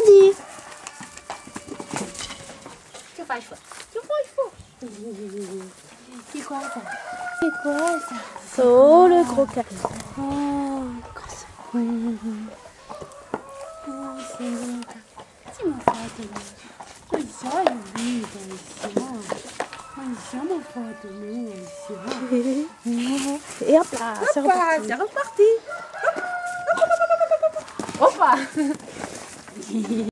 interdit. Que faz, pô? Que faz, pô? Que quoi ça? C'est quoi ça? Oh, le gros câlin. Oh, c'est mon foto. Mas olha vida, mas uma foto minha. Et hop là, c'est reparti. C'est reparti. Opa!